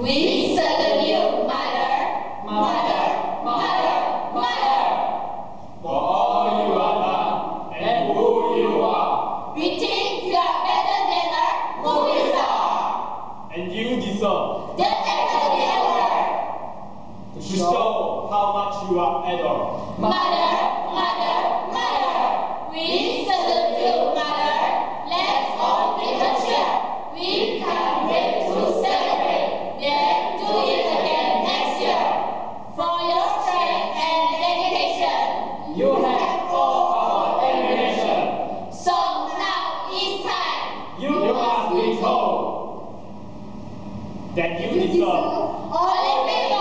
We salute you, Mother, Mother, Mother, Mother. For all you have done and who you are. We think you are better than our movies are. And you deserve The Academy Award. to show how much you are adored. Mother, Mother, Mother. We salute you, Mother. Let's all give a cheer. We can't wait to celebrate. Then do it again next year. For your strength and dedication, You have all our admiration. so now it's time. You must be told that you deserve Olympic